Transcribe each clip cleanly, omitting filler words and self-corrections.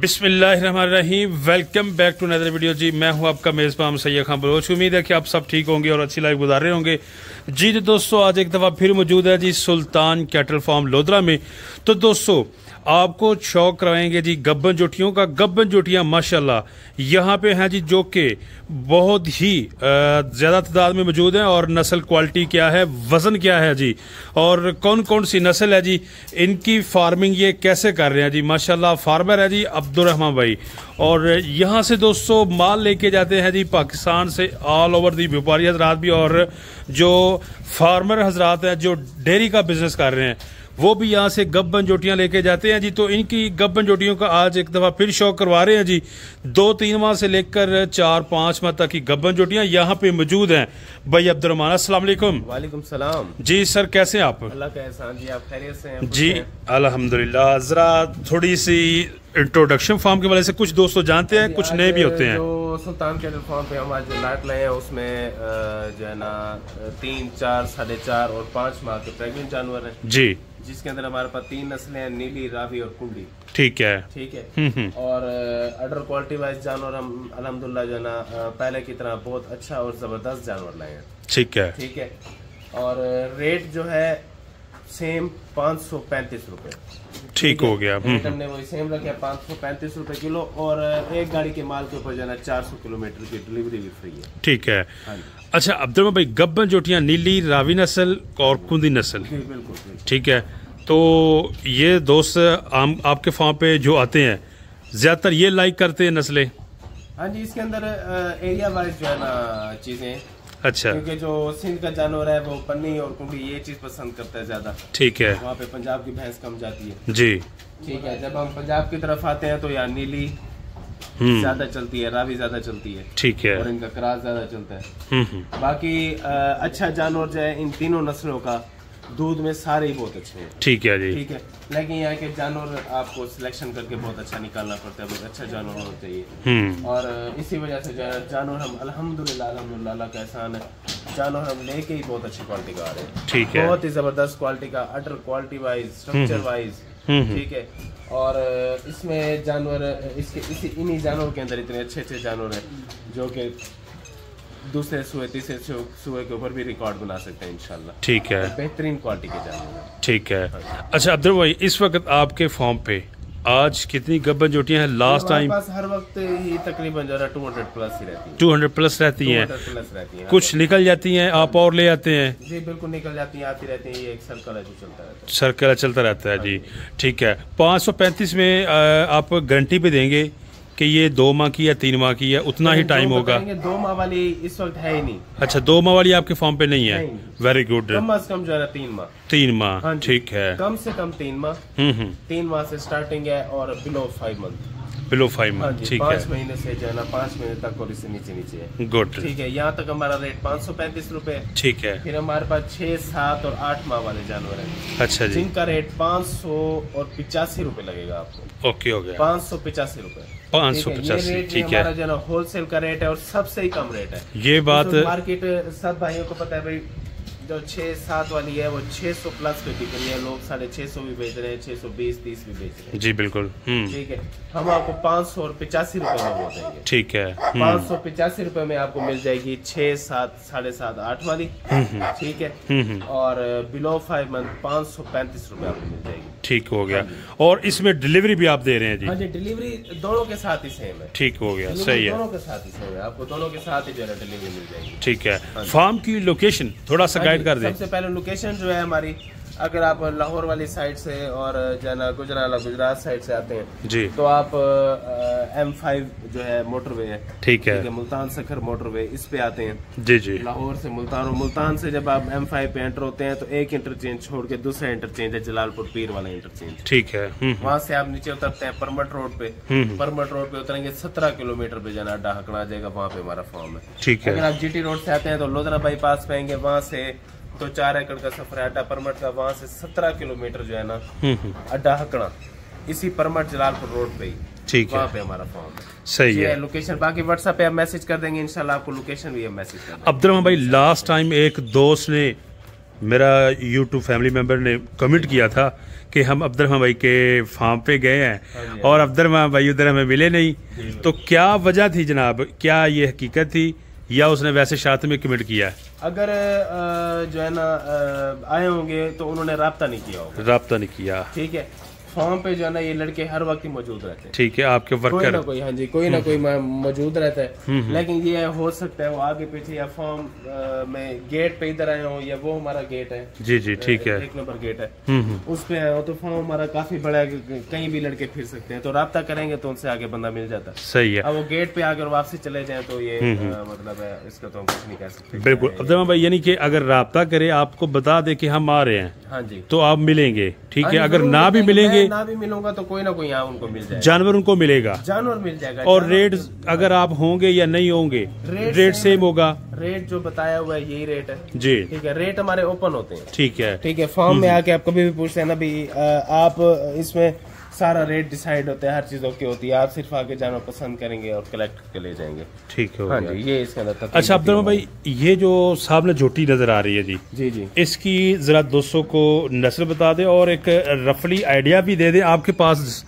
बिस्मिल्लाहिर्रहमानिर्रहीम। Welcome back to another video जी। मैं हूं आपका मेज़बान सैयद खान बलोच। उम्मीद है कि आप सब ठीक होंगे और अच्छी लाइफ गुजार रहे होंगे जी। तो दोस्तों आज एक दफ़ा फिर मौजूद है जी सुल्तान कैटल फार्म लोधरा में। तो दोस्तों आपको शौक कराएंगे जी गब्बन जोटियों का। गब्बन जोटियां माशाल्लाह यहाँ पे हैं जी, जो कि बहुत ही ज़्यादा तादाद में मौजूद हैं। और नस्ल क्वालिटी क्या है, वज़न क्या है जी, और कौन कौन सी नस्ल है जी, इनकी फार्मिंग ये कैसे कर रहे हैं जी। माशाल्लाह फार्मर है जी अब्दुर्रहमान भाई। और यहाँ से दोस्तों माल लेके जाते हैं जी पाकिस्तान से ऑल ओवर दी व्यापारी हजरात भी, और जो फार्मर हजरात हैं जो डेयरी का बिजनेस कर रहे हैं वो भी यहाँ से गब्बन जोटियां लेके जाते हैं जी। तो इनकी गब्बन जोटियों का आज एक दफ़ा फिर शौक करवा रहे हैं जी। 2-3 माह से लेकर 4-5 माह तक की गब्बन जोटियां यहाँ पे मौजूद हैं। भाई अब्दुर्रहमान अस्सलाम वालेकुम। वालेकुम सलाम जी सर, कैसे हैं आप? अल्लाह का एहसान जी, आप खैरियत से हैं? जी अल्हम्दुलिल्लाह। जरा थोड़ी सी इंट्रोडक्शन फार्म के वाले से कुछ दोस्तों जानते हैं, कुछ नए भी होते हैं। जो सुल्तान कैटल फार्म पे हम आज जो लाट लाए हैं उसमें जो है ना 3, 4, 4.5 और 5 माह के प्रेग्नेंट जानवर हैं जी, जिसके अंदर हमारे पास 3 नस्लें हैं, नीली, रावी और कुंडी। ठीक है। और अडर क्वालिटी वाइज जानवर हम अल्हम्दुलिल्लाह जो है ना पहले की तरह बहुत अच्छा और जबरदस्त जानवर लाए हैं। ठीक है। और रेट जो है सेम 535 रुपए। ठीक हो गया। हमने वही सेम रखा 535 रुपए किलो। और एक गाड़ी के माल के ऊपर जो है 400 किलोमीटर की डिलीवरी भी फ्री है। ठीक है। अच्छा अब्दुल्रहमान भाई, गब्बन जोटियां नीली, रावी नस्ल और कुंदी नस्ल, बिल्कुल ठीक है। तो ये दोस्त आपके फार्म पे जो आते हैं ज्यादातर ये लाइक करते हैं नस्लें? हाँ जी, इसके अंदर एरिया वाइज जो है ना चीजें। अच्छा। क्योंकि जो सिंध का जानवर है वो पन्नी और कुंडी ये चीज पसंद करता है ज्यादा। ठीक है। वहाँ पे पंजाब की भैंस कम जाती है जी। ठीक है। जब हम पंजाब की तरफ आते हैं तो यहाँ नीली ज्यादा चलती है, रावी ज्यादा चलती है। ठीक है। और इनका क्रास ज्यादा चलता है। बाकी अच्छा जानवर जो है इन तीनों नस्लों का दूध में सारे ही बहुत अच्छे हैं। ठीक है जी। ठीक है। लेकिन यहाँ के जानवर आपको सिलेक्शन करके बहुत अच्छा निकालना पड़ता है, बहुत अच्छा जानवर होना चाहिए। और इसी वजह से जो है जानवर हम अल्हम्दुलिल्लाह अल्लाह का एहसान है, जानवर हम लेके ही बहुत अच्छी क्वालिटी का आ रहे हैं। ठीक है। बहुत ही जबरदस्त क्वालिटी का, udder quality wise, structure wise. ठीक है। और इसमें जानवर इन्हीं जानवरों के अंदर इतने अच्छे जानवर हैं जो कि दूसरे सूए तीसरे सूए के ऊपर भी रिकॉर्ड बना सकते हैं इंशाल्लाह। ठीक है। बेहतरीन क्वालिटी के जानवर। ठीक है। अच्छा अब्दुल भाई, इस वक्त आपके फार्म पे आज कितनी गब्बन जोटियां हैं? लास्ट टाइम पास हर वक्त ही तकरीबन जो है 200 प्लस ही रहती है। 200 प्लस रहती हैं। कुछ निकल जाती हैं, आप और ले आते हैं? जी बिल्कुल निकल जाती हैं, आती रहती हैं। ये एक सर्कल है जो चलता रहता है। सर्कल चलता रहता है जी। ठीक है। 535 में आप गारंटी पे देंगे कि ये 2 माह की या 3 माह की है, उतना ही टाइम होगा? 2 माह वाली इस वक्त है ही नहीं। अच्छा, 2 माह वाली आपके फार्म पे नहीं है? Very good. कम से कम जो है 3 माह। 3 माह, ठीक है। कम से कम 3 माह। 3 माह से स्टार्टिंग है और बिलो 5 मंथ। बिलो 5 मंथ, ठीक है। 5 महीने से जो है ना 5 महीने तक और इससे नीचे है। गुड। ठीक है। यहाँ तक हमारा रेट 535 रुपए। ठीक है। फिर हमारे पास 6, 7 और 8 माह वाले जानवर हैं। अच्छा जी। जिनका रेट 585 रुपए लगेगा आपको। ओके हो गया। 585 रुपए। 585, ठीक है। जो होलसेल का रेट है और सबसे ही कम रेट है। ये बात मार्केट सब भाइयों को पता है भाई, जो 6-7 वाली है वो 600 प्लस पे बिक रही है। लोग 650 भी बेच रहे हैं, 620-30 भी बेच रहे हैं। जी बिल्कुल। ठीक है। हम आपको 585 रुपए में मिल जाएंगे। ठीक है। 585 रुपए में आपको मिल जाएगी 6, 7, 7.5, 8 वाली। ठीक है। और बिलो 5 मंथ 535 रुपए आपको मिल जाएगी। ठीक हो गया। और इसमें डिलीवरी भी आप दे रहे हैं जी? हाँ जी, डिलीवरी दोनों के साथ ही सेम है। ठीक हो गया, सही है। दोनों के साथ ही सेम है, आपको दोनों के साथ ही जो है डिलीवरी मिल जाएगी। ठीक है। फार्म की लोकेशन थोड़ा सा गाइड कर दें। सबसे पहले लोकेशन जो है हमारी, अगर आप लाहौर वाली साइड से और जना गुजरात साइड से आते हैं जी, तो आप M5 जो है मोटरवे है। ठीक है। मुल्तान सखर मोटरवे, इस पे आते हैं जी जी। लाहौर से मुल्तान, और मुल्तान से जब आप M5 पे एंटर होते हैं तो एक इंटरचेंज छोड़ के दूसरा इंटरचेंज है जलालपुर पीर वाला इंटरचेंज। ठीक है। वहाँ से आप नीचे उतरते हैं परमट रोड पे। परमट रोड पे उतरेंगे 17 किलोमीटर पे जाना डाहकना आ जाएगा, वहाँ पे हमारा फार्म है। ठीक है। अगर आप GT रोड से आते हैं तो लोधरा बाईपास पे आएंगे, वहाँ से तो 4 एकड़ का सफर है अड्डा परमट का। वहाँ से 17 किलोमीटर जो है ना अड्डा हकड़ा, इसी परमट जलालपुर रोड पे ही। ठीक है। वहाँ पे हमारा फार्म है। सही है। लोकेशन बाकी व्हाट्सएप पे आप मैसेज कर देंगे, इंशाल्लाह आपको लोकेशन भी हम मैसेज कर देंगे। अब्दुर्रहमान भाई, लास्ट टाइम एक दोस्त ने मेरा यूट्यूब फैमिली मेम्बर ने कमेंट किया था कि हम अब्दुर्रहमान भाई के फार्म पे गए हैं और अब्दुर्रहमान भाई उधर हमें मिले नहीं, तो क्या वजह थी जनाब, क्या ये हकीकत थी या उसने वैसे साथ में कमेंट किया है? अगर जो है ना आए होंगे तो उन्होंने राब्ता नहीं किया होगा। राब्ता नहीं किया, ठीक है। फॉर्म पे जो है ना ये लड़के हर वक्त ही मौजूद रहते हैं। ठीक है, आपके वर्कर कोई ना कोई, हाँ जी, कोई ना कोई मौजूद रहता है। लेकिन ये हो सकता है वो आगे पीछे या फॉर्म में गेट पे इधर आए हो या वो हमारा गेट है, जी जी ठीक है, 1 नंबर गेट है, उस पे आए हो तो फॉर्म हमारा काफी बड़ा है, कहीं भी लड़के फिर सकते हैं, तो राब्ता करेंगे तो उनसे आगे बंदा मिल जाता है। सही है। अब वो गेट पे आकर वापसी चले जाए तो ये मतलब है, इसका तो हम कुछ नहीं कह सकते। बिल्कुल अब्दुर्रहमान भाई, यानी कि अगर राब्ता करे, आपको बता दे कि हम आ रहे हैं, हाँ जी, तो आप मिलेंगे, ठीक है। अगर ना भी मिलेंगे, ना भी मिलूंगा तो कोई ना कोई यहाँ उनको मिल जाएगा, जानवर उनको मिलेगा, जानवर मिल जाएगा। और रेट अगर आप होंगे या नहीं होंगे, रेट सेम होगा। रेट जो बताया हुआ है यही रेट है जी, ठीक है। रेट हमारे ओपन होते हैं, ठीक है, ठीक है। फॉर्म में आके आप कभी भी पूछते हैं ना भी आप इसमें सारा रेट डिसाइड होता है, हर चीज ओके होती है, आप सिर्फ आके जानवर पसंद करेंगे और कलेक्ट करके ले जाएंगे, ठीक है। हाँ जी, ये इसके अंदर। अच्छा अब्दुर्रहमान भाई, ये जो सामने झोटी नजर आ रही है जी, जी जी, इसकी जरा दोस्तों को नस्ल बता दे और एक रफली आइडिया भी दे दे। आपके पास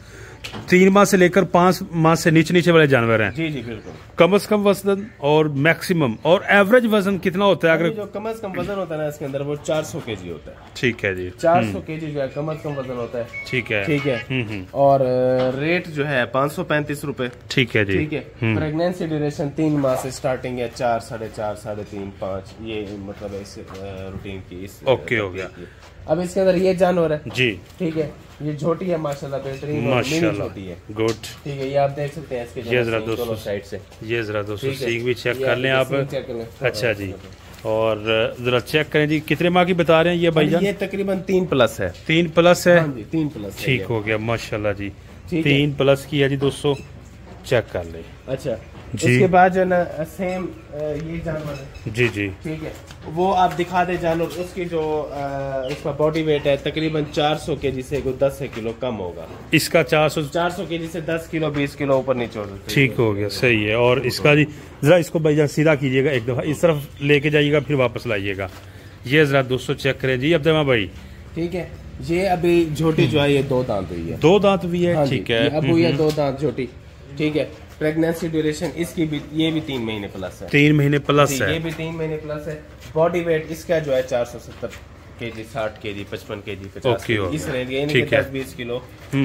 3 माह से लेकर 5 माह से नीचे वाले जानवर हैं? जी जी बिल्कुल। कम से कम वजन और मैक्सिमम और एवरेज वजन कितना होता है? अगर जो कम से कम वजन होता है ना इसके अंदर वो 400 केजी होता है। ठीक है जी, 400 केजी जो है कम से कम वजन होता है। ठीक है, ठीक है। और रेट जो है 535 रुपए। ठीक है जी, ठीक है। प्रेगनेंसी ड्यूरेशन 3 माह से स्टार्टिंग है, 4, 4.5, 3.5, 5, ये मतलब इस रूटीन की। ओके हो गया। अब इसके अंदर ये जानवर है जी, ठीक है, ये झोटी है माशाल्लाह, बेहतरीन छोटी है, गुड, ठीक है। ये आप देख सकते हैं इसके दोनों साइड से, ये जरा दोस्तों सींग भी चेक कर लें आप। अच्छा जी, और जरा चेक करें जी, कितने माह की बता रहे हैं ये भाईजान? ये तकरीबन 3 प्लस है। 3 प्लस है? हाँ जी, 3 प्लस। ठीक हो गया माशाल्लाह जी, 3 प्लस की है जी दोस्तों, चेक कर ले। अच्छा जी, इसके बाद जो ना सेम ये जानवर है जी जी, ठीक है, वो आप दिखा दे जानवर। उसकी जो इसका बॉडी वेट है तकरीबन 400 केजी से 10 किलो कम होगा। इसका 400 केजी से 10 किलो 20 किलो ऊपर नीचे हो सकता है। ठीक हो गया, सही है। और इसका जी जरा इसको भाईजान सीधा कीजिएगा, एक दफा इस तरफ लेके जाइएगा फिर वापस लाइएगा। ये जरा दोस्तों चेक करें जी अब्दुर्रहमान भाई, ठीक है। ये अभी झोटी जो है ये 2 दांत हुई है, 2 दांत भी है, ठीक है। अब हुई है 2 दांत झोटी, ठीक है। प्रेगनेंसी ड्यूरेशन इसकी भी, ये भी 3 महीने प्लस है। 3 महीने प्लस है, ये भी 3 महीने प्लस है। बॉडी वेट इसका जो है 470 केजी, 60 केजी, 55 केजी, 50 केजी, इस रेंज यानी कि 10-20 किलो,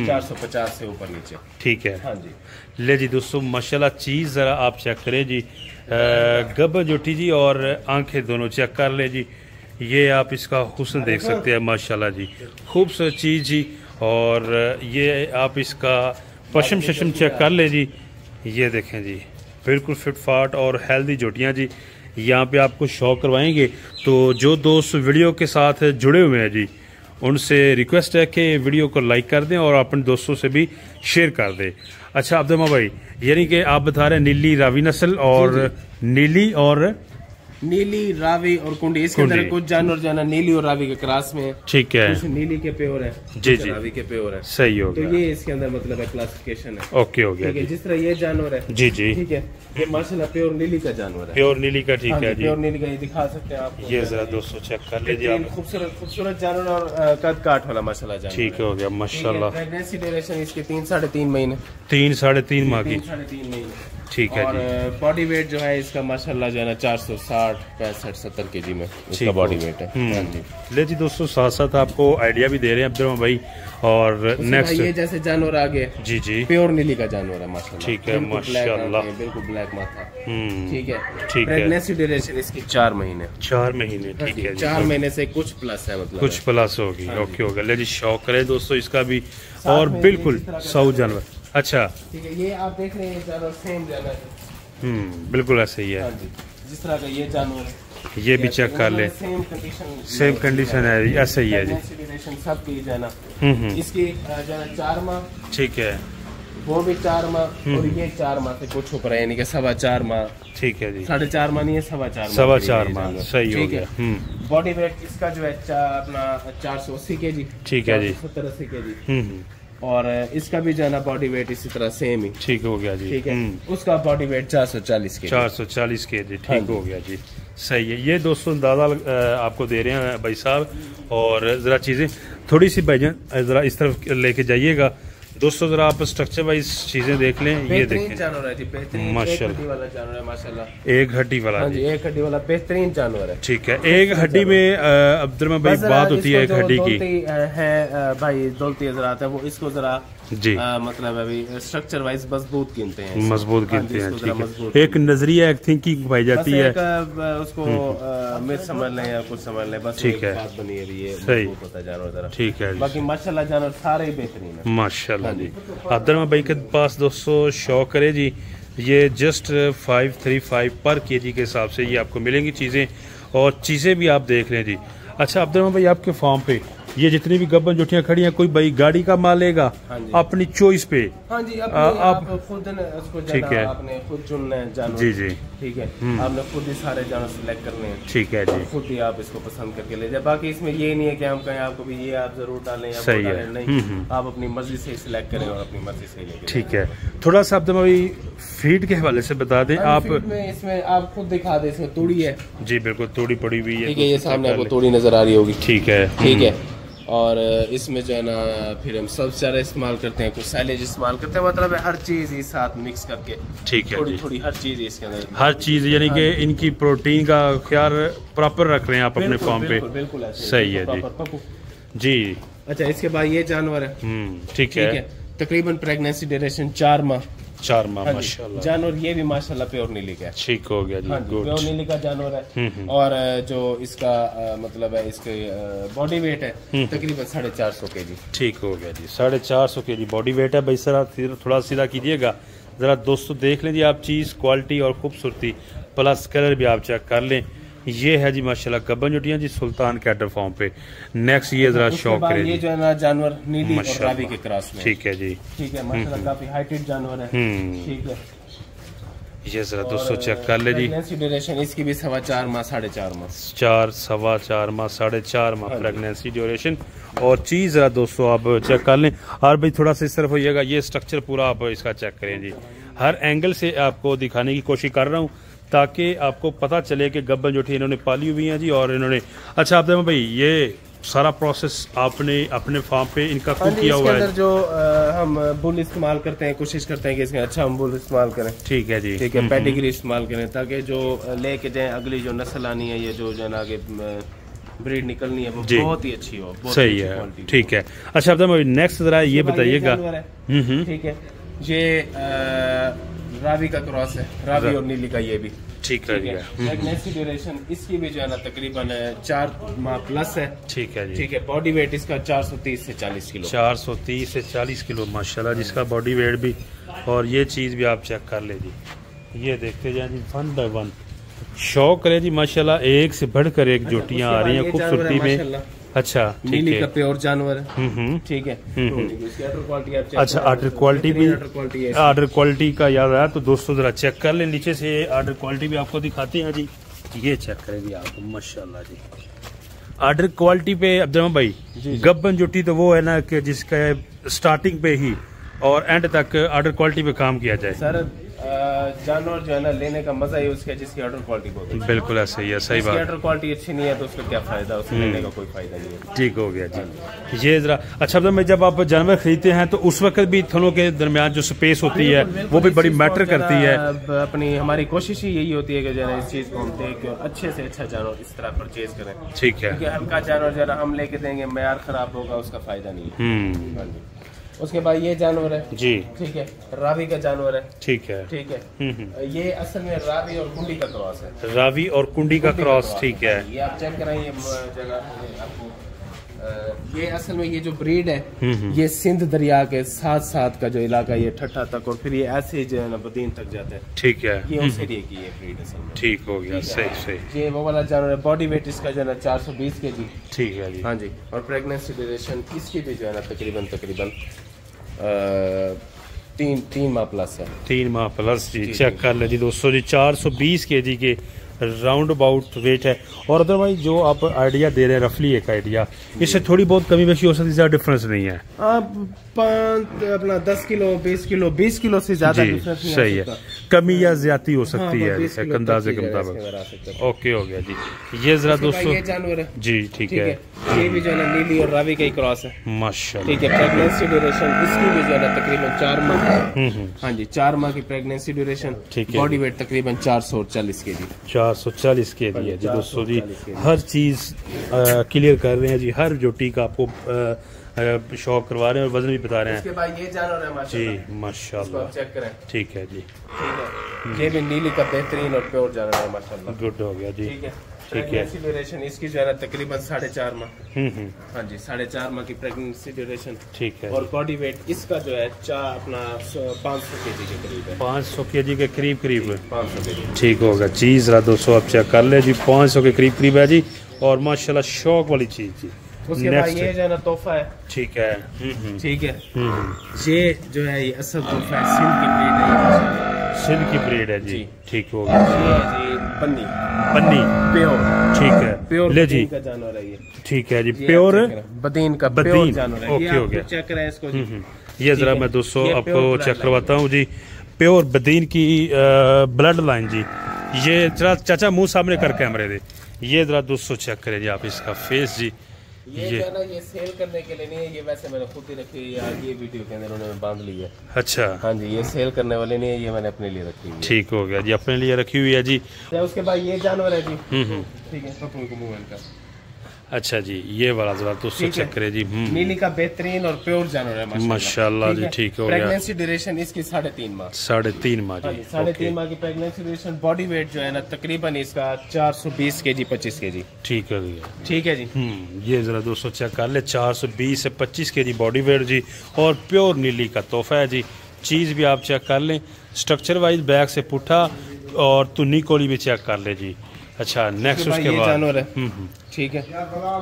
450 से ऊपर नीचे, ठीक है। हाँ जी, ले जी दोस्तों माशाल्लाह, चीज जरा आप चेक करें जी, गब जोटी जी और आंखें दोनों चेक कर ले जी। ये आप इसका हुस्न देख सकते हैं माशाल्लाह जी, खूबसूरत चीज जी। और ये आप इसका पशम शशम चेक कर ले जी, ये देखें जी, बिल्कुल फिट फाट और हेल्दी जोटियाँ जी। यहाँ पे आपको शौक करवाएंगे, तो जो दोस्त वीडियो के साथ जुड़े हुए हैं जी, उनसे रिक्वेस्ट है कि वीडियो को लाइक कर दें और अपने दोस्तों से भी शेयर कर दें। अच्छा अब्दुर्रहमान भाई, यानी कि आप बता रहे हैं नीली रावी नस्ल और नीली रावी और कुंडी, इसके अंदर कुछ जानवर जो है ना नीली और रावी के क्रॉस में, ठीक है, कुछ नीली के प्योर है, जी जी, रावी के प्योर है, सही हो गया। तो ये इसके अंदर मतलब है क्लासिफिकेशन है। ओके हो गया, जिस तरह ये जानवर है, जी जी, ठीक है, ये माशाल्लाह प्योर नीली का जानवर है, प्योर नीली का, ठीक है जी, प्योर नीली का। ये दिखा सकते हैं आप, ये जरा दोस्तों चेक कर लीजिए आप, खूबसूरत जानवर और कद काठ वाला माशाल्लाह जानवर, ठीक हो गया माशाल्लाह। प्रेगनेंसी ड्यूरेशन इसकी 3-3.5 महीने, 3-3.5 माह की, 3.5 महीने, ठीक है। और बॉडी वेट जो है इसका माशाल्लाह जो है ना 460, 65, 70 केजी में इसका बॉडी वेट है। ले जी दोस्तों, साथ साथ आपको आइडिया भी दे रहे हैं अब्दुर्रहमान भाई। और नेक्स्ट ये जैसे जानवर आ गए, जी जी, प्योर नीली का जानवर है माशाल्लाह, ठीक है माशाल्लाह, बिल्कुल ब्लैक माथा, ठीक है, ठीक है। प्रेगनेंसी ड्यूरेशन इसकी 4 महीने, 4 महीने, ठीक है, 4 महीने से कुछ प्लस है, मतलब कुछ प्लस होगी। ओके होगा, ले जी शौक करें दोस्तों इसका भी, और बिल्कुल 100 जानवर। अच्छा ठीक है, ये आप देख रहे हैं जानवर सेम जानवर, बिल्कुल ऐसे ही है, जिस तरह का ये जानवर है, ये भी चेक कर ले, सेम कंडीशन है, ऐसे ही है जी, सब जो है ना, इसकी जो है 4 माह, ठीक है, वो भी 4 माह, और ये 4 माह से कुछ ऊपर है, यानी कि 4.25 माह, ठीक है जी, 4.5 माह नहीं है, 4.25 माह, सही हो गया। बॉडी वेट इसका जो है अपना 480 केजी, ठीक है जी, 70-80 केजी, और इसका भी जो है ना बॉडी वेट इसी तरह सेम ही। ठीक हो गया जी। ठीक है, उसका बॉडी वेट 440 के 440 के जी। ठीक हो गया जी, सही है। ये दोस्तों अंदाजा आपको दे रहे हैं भाई साहब। और ज़रा चीज़ें थोड़ी सी भाईजान ज़रा इस तरफ लेके जाइएगा दोस्तों, जरा आप स्ट्रक्चर वाइज चीजें देख लें। ये देखें जानवर है जी, बेहतरीन माशाल्लाह वाला जानवर है माशाल्लाह। एक हड्डी वाला। हाँ जी, एक हड्डी वाला बेहतरीन जानवर है। ठीक है, एक हड्डी में अब्दुल भाई बात होती है एक हड्डी की है भाई, दौलती हज़रात है वो इसको जरा जी मतलब अभी स्ट्रक्चर वाइज मजबूत गिनते हैं, मजबूत गिनते हैं। ठीक है, एक नजरिया एक थिंकिंग पाई जाती है, उसको मिस समझ लें या कुछ समझ लें, बस ठीक है, बात बनी है ये सही होता जानवर जरा। ठीक है, बाकी माशाल्लाह जानवर सारे ही बेहतरीन है माशाल्लाह जी। अब्दुल भाई के पास दोस्तों शौक करे जी, ये जस्ट 535 पर केजी के हिसाब से ये आपको मिलेंगी चीजें, और चीजें भी आप देख लें जी। अच्छा अब्दुल भाई, आपके फार्म पे ये जितनी भी गब्बन जोटियां खड़ी हैं, कोई भाई गाड़ी का माल लेगा अपनी चॉइस पे? हाँ जी, आप खुद उसको ठीक है, आपने खुद चुनना है जानवर। जी जी, ठीक है, आपने खुद ही सारे जानवर सिलेक्ट करने हैं। ठीक है जी, खुद ही आप इसको पसंद करके ले जाए। बाकी इसमें ये नहीं है कि हम कहें आपको भी ये आप जरूर डालें या सही है, नहीं, आप अपनी मर्जी से सिलेक्ट करें और अपनी मर्जी से लेके। ठीक है, थोड़ा सा अब्दुल भाई फीड के हवाले से बता दें आप। इसमें आप खुद दिखा दें, इसमें तूड़ी है जी, बिल्कुल तूड़ी पड़ी हुई है। ठीक है, ये सामने आपको तूड़ी नजर आ रही होगी। ठीक है, ठीक है, और इसमें जो है ना फिर हम सब चारा इस्तेमाल करते हैं, कुछ साइलेज इस्तेमाल करते हैं, मतलब हर चीज इस साथ मिक्स करके। ठीक है, थोड़ी हर चीज इसके अंदर, हर चीज यानी कि इनकी प्रोटीन का ख्याल प्रॉपर रख रहे हैं आप अपने फार्म पे। बिल्कुल सही है जी। अच्छा, इसके बाद ये जानवर है। ठीक है, तकरीबन प्रेगनेंसी ड्यूरेशन 4 माह। 4 माह माशाल्लाह। जानवर ये भी माशाल्लाह प्योर नीली का है। ठीक हो गया जी, प्योर नीली का जानवर है। और जो इसका मतलब है, इसके बॉडी वेट है तकरीबन 450 केजी। ठीक हो गया जी, 450 केजी बॉडी वेट है भाई। सर थोड़ा सीधा कीजिएगा जरा दोस्तों, देख लें जी आप चीज, क्वालिटी और खूबसूरती प्लस कलर भी आप चेक कर लें। ये है जी माशाल्लाह गब्बन जोटियां जी सुल्तान कैटल फार्म पे। नेक्स्ट ये जरा शौक करें, ये जो है ना जानवर नीली और रावी के क्रॉस में। ठीक है जी, ठीक है, माशाल्लाह काफी हाइटेड जानवर है। ठीक है, ये जरा दोस्तों चेक कर ले जी। ड्यूरेशन इसकी भी 4.25 माह 4.5 माह 4.25 माह 4.5 माह प्रेगनेंसी ड्यूरेशन। और चीज़ जरा दोस्तों आप चेक कर लें। और भाई थोड़ा सा इस तरफ होइएगा, ये स्ट्रक्चर पूरा आप इसका चेक करें जी। हर एंगल से आपको दिखाने की कोशिश कर रहा हूँ ताकि आपको पता चले कि गब्बन जोटी इन्होंने पाली हुई हैं जी। और इन्होंने अच्छा आप भाई ये सारा प्रोसेस आपने अपने फार्म पे इनका खुद किया हुआ है? जो हम बुल इस्तेमाल करते हैं, कोशिश करते हैं कि इसमें अच्छा हम बुल इस्तेमाल करें। ठीक है जी, ठीक है, पेडिग्री इस्तेमाल करें ताकि जो लेके जाए अगली जो नस्ल आनी है, ये जो है ना आगे ब्रीड निकलनी है वो बहुत ही अच्छी हो। सही है, ठीक है। अच्छा अब नेक्स्ट जरा ये बताइएगा। ठीक है, ये रावी का क्रॉस है, रावी और नीली का ये भी। ठीक है, प्रेगनेंसी ड्यूरेशन इसकी भी जो है ना तकरीबन 4 माह प्लस है। ठीक है जी, ठीक है, बॉडी वेट इसका 430 से 40 किलो। 430 से 40 किलो माशाल्लाह जिसका बॉडी वेट भी। और ये चीज़ भी आप चेक कर ले जी, ये देखते जाए जी, 1 बाय 1 शौक करे जी माशाल्लाह। एक से बढ़कर एक जोटियां आ रही हैं खूबसूरती में। अच्छा, नीली का प्योर जानवर है। ठीक है, अच्छा आर्डर क्वालिटी भी, आर्डर क्वालिटी का याद आया तो दोस्तों जरा चेक कर लें नीचे से। आर्डर क्वालिटी भी आपको दिखाते हैं जी, ये चेक करेंगे आप माशाल्लाह जी। आर्डर क्वालिटी पे अब्दुल भाई गब्बन जोटी तो वो है ना कि जिसका स्टार्टिंग पे ही और एंड तक आर्डर क्वालिटी पे काम किया जाए। सर जानवर जो है ना लेने का मजा ही उसका जिसकी ऑर्डर क्वालिटी बहुत है। बिल्कुल ऐसा ही है, सही बात। ऑर्डर क्वालिटी अच्छी नहीं है तो उसका क्या फायदा, उसको लेने का कोई फायदा नहीं है। ठीक हो गया जी। ये जरा अच्छा मैं जब आप जानवर खरीदते हैं तो उस वक्त भी थनों के दरमियान जो स्पेस होती है वो भी बड़ी मैटर करती है। अपनी हमारी कोशिश ही यही होती है कि जो इस चीज को हम देख के अच्छे से अच्छा जानवर इस तरह परचेज करें। ठीक है, क्योंकि हल्का जानवर जरा हम लेके देंगे, मयार खराब होगा, उसका फायदा नहीं है। उसके बाद ये जानवर है जी, ठीक है, रावी का जानवर है। ठीक है, ठीक है, ये असल में रावी और कुंडी का क्रॉस है। रावी और कुंडी का क्रॉस, ठीक है। ये आप चेक कराएं, ये जगह आपको ये असल में ये जो ब्रीड है ये सिंध दरिया के साथ साथ का जो इलाका, ये ठट्ठा तक और फिर ये ऐसे जो है ना बदीन तक जाते हैं। ठीक है, ये उस एरिया की ये ब्रीड असल में। ठीक हो गया, सही सही। ये वो वाला जानवर है, बॉडी वेट इसका जो है ना 420 kg। ठीक है जी, हाँ जी। और प्रेगनेंसी ड्यूरेशन इसकी भी जो है ना तकरीबन 3 माह प्लस है। 3 माह प्लस जी। चेक कर ले जी दोस्तों जी, 420 kg के राउंड अबाउट वेट है। और अदरवाइज जो आप आइडिया दे रहे हैं रफली एक आइडिया, इससे थोड़ी बहुत कमी बेशी हो सकती है, ज्यादा डिफरेंस नहीं है। आप अपना 10 किलो 20 किलो 20 किलो से ज्यादा डिफरेंस नहीं सही है, कमी या ज्यादा हो सकती है जैसे अंदाजे के मुताबिक। ओके हो गया जी। ये जरा दोस्तों ये जानवर है जी, ठीक है, ये भी जो है ना नीली और रावी का ही क्रॉस है माशाल्लाह। ठीक है, प्रेगनेंसी ड्यूरेशन इसकी भी जो है ना तकरीबन 4 माह। हाँ जी, 4 माह की प्रेगनेंसी ड्यूरेशन। ठीक है, बॉडी वेट तकरीबन 440 kg। 440 kg है जी दोस्तों जी। हर चीज क्लियर कर रहे हैं जी, हर जोटी का आपको शौक करवा रहे हैं और वजन भी बता रहे हैं। इसके बाद ये जानवर है माशाल्लाह जी, माशाल्लाह, चेक करें। ठीक है जी, ठीक है, ये भी नीली का बेहतरीन और प्योर जानवर है माशाल्लाह। गुड हो गया जी, ठीक है, ठीक है। ड्यूरेशन इसकी जो है ना तकरीबन 4.5 माह। हाँ जी, 4.5 माह की प्रेगनेंसी ड्यूरेशन। ठीक है। और बॉडी वेट इसका जो है अपना 500 kg के करीब है। 500 kg के करीब 500 kg। ठीक होगा चीज जरा दोस्तों आप चेक कर ले जी, 500 के करीब करीब है जी। और माशाल्लाह शौक वाली चीज जी। उसके बाद ये जो है ना तोहफा है। ठीक है, ठीक है, ये जो है ये असल तोहफा है, सिंध की ब्रीड है। सिंध की ब्रीड है जी, ठीक हो गया जी। पन्नी पन्नी प्योर, ठीक है, प्योर ले जी का जानवर है ये। ठीक है जी, प्योर बदीन का प्योर जानवर है। ओके हो गया, चेक करें इसको जी। ये जरा मैं दोस्तों आपको चेक करवाता हूँ जी, प्योर बदीन की ब्लड लाइन जी। ये जरा चाचा मुंह सामने कर कैमरे दे, ये जरा दोस्तों चेक करें जी आप इसका फेस जी। ये जो है ना ये सेल करने के लिए नहीं है, ये वैसे मैंने खुद ही रखी है यार, ये वीडियो के अंदर उन्होंने बांध ली है। अच्छा, हाँ जी, ये सेल करने वाले नहीं है, ये मैंने अपने लिए रखी है। ठीक हो गया जी, अपने लिए रखी हुई है जी। उसके बाद ये जानवर है जी। ठीक है, पप्पू को मुंह का। अच्छा जी, ये वाला जरा दोस्तों चेक करें जी। नीली का बेहतरीन और प्योर जानवर है माशाल्लाह जी, ठीक हो गया। प्रेगनेंसी ड्यूरेशन इसकी 3.5 माह। 3.5 माह जी, 3.5 माह की प्रेगनेंसी ड्यूरेशन। बॉडी वेट जो है ना तकरीबन इसका 420 kg 25 kg। ठीक है भैया, ठीक है जी। ये जरा दोस्तों चेक कर ले, 420 से 25 kg बॉडी वेट जी। और प्योर नीली का तोहफा है जी। चीज भी आप चेक कर लें, स्ट्रक्चर वाइज बैग से पुट्ठा और तुन्नी कोली भी चेक कर ले जी। अच्छा, नेक्स्ट उसके बाद जानवर है। ठीक है,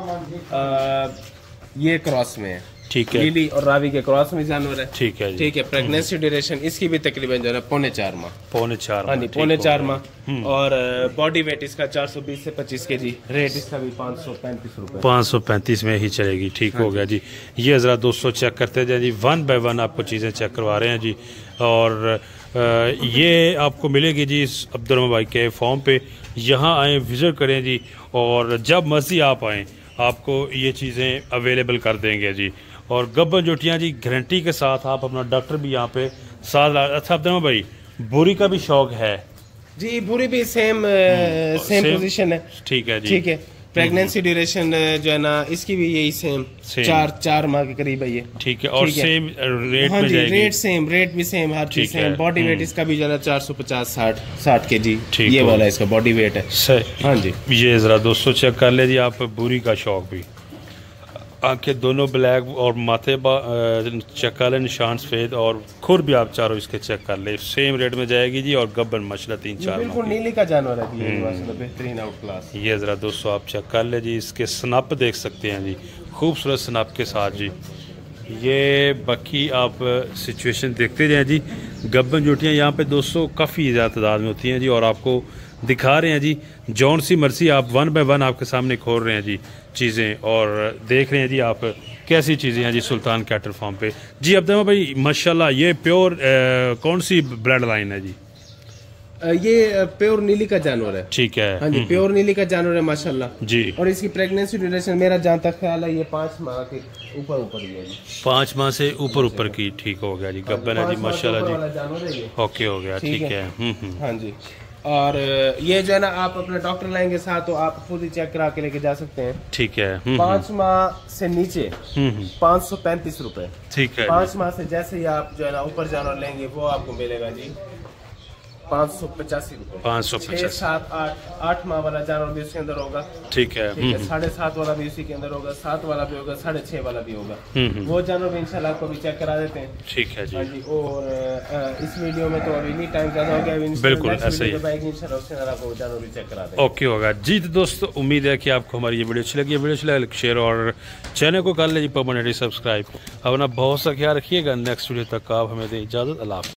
ये क्रॉस में है। ठीक है, नीली और रावी के क्रॉस में जानवर है। ठीक है, ठीक है। प्रेगनेंसी ड्यूरेशन इसकी भी तकरीबन जो है 4.5 माह। 4.5 माह, 4.5 माह। और बॉडी वेट इसका 420 से 25 kg। रेट इसका भी 535 रुपए। 535 में ही चलेगी। ठीक हो गया जी। ये जरा दोस्तों चेक करते जाए जी, 1 बाय 1 आपको चीजें चेक करवा रहे हैं जी। और ये आपको मिलेगी जी अब्दुल भाई के फॉर्म पे, यहाँ आए विजिट करें जी। और जब मर्जी आप आएँ आपको ये चीज़ें अवेलेबल कर देंगे जी। और गब्बन जोटियाँ जी गारंटी के साथ, आप अपना डॉक्टर भी यहाँ पे साथ। अच्छा अब्दुल भाई, बुरी का भी शौक है जी? बुरी भी सेम पोजीशन है। ठीक है जी, ठीक है। प्रेगनेंसी ड्यूरेशन जो है ना इसकी भी यही सेम 4 माह के करीब है ये। ठीक है, और सेम रेट में जाएगी। रेट सेम, रेट भी सेम, हर चीज सेम। बॉडी वेट इसका भी जो है ना 450-60 kg ये वाला इसका बॉडी वेट है। हाँ जी, ये जरा दोस्तों चेक कर ले जी आप। बुरी का शौक भी, आंखें दोनों ब्लैक और माथे चेक कर ले, निशान सफेद। और खुर भी आप चारों इसके चेक कर ले, सेम रेट में जाएगी जी। और गब्बन माशाल्लाह 3-4 बिल्कुल नीली का जानवर है जी, बेहतरीन आउट क्लास। ये जरा दोस्तों आप चेक कर ले जी, इसके स्नप देख सकते हैं जी, खूबसूरत स्नप के साथ जी। ये बाकी आप सिचुएशन देखते जाएं जी। गब्बन जोटियाँ यहाँ पे दोस्तों काफ़ी ज़्यादा तादाद में होती हैं जी। और आपको दिखा रहे हैं जी, जौन सी मर्जी आप 1 बाय 1 आपके सामने खोल रहे हैं जी चीज़ें। और देख रहे हैं जी आप कैसी चीज़ें हैं जी सुल्तान कैटल फार्म पे जी। अब्दुल भाई माशाल्लाह, ये प्योर कौन सी ब्लड लाइन है जी? ये प्योर नीली का जानवर है। ठीक है, हाँ जी, प्योर नीली का जानवर है माशाल्लाह जी। और इसकी प्रेगनेंसी ड्यूरेशन मेरा जहाँ तक ख्याल है ये 5 माह के ऊपर ही है जी। 5 माह से ऊपर की। ठीक हो गया जी, गब्बन है जी माशाल्लाह जी। ओके हो गया, ठीक है। हाँ जी। और ये जो है ना आप अपने डॉक्टर लाएंगे साथ, तो आप खुद ही चेक करा के लेके जा सकते हैं। ठीक है। 5 माह से नीचे 535 रुपए। ठीक है। 5 माह से जैसे ही आप जो है ना ऊपर जानवर लेंगे वो आपको मिलेगा जी 585 रुपए। 585। 6-7-8 माह वाला जानवर भी उसके अंदर होगा। ठीक है। 7.5 वाला भी उसी के अंदर होगा, 7 वाला भी होगा, 6.5 वाला भी होगा। वो जानवर भी इंशाल्लाह आपको भी चेक करा देते हैं। ठीक है जी। और इस वीडियो में तो अभी नहीं टाइम ज्यादा हो गया, बिल्कुल ऐसे ही इंशाल्लाह उसके अंदर आपको जानवर भी चेक करा देंगे। ओके होगा जी। तो दोस्तों उम्मीद है कि आपको हमारी ये वीडियो अच्छी लगी। वीडियो अच्छी लगी शेयर और चैनल को कर लीजिए परमानेंटली सब्सक्राइब। अपना बहुत सा ख्याल रखिएगा। नेक्स्ट वीडियो तक आप हमें दें इजाजत। अल्लाह।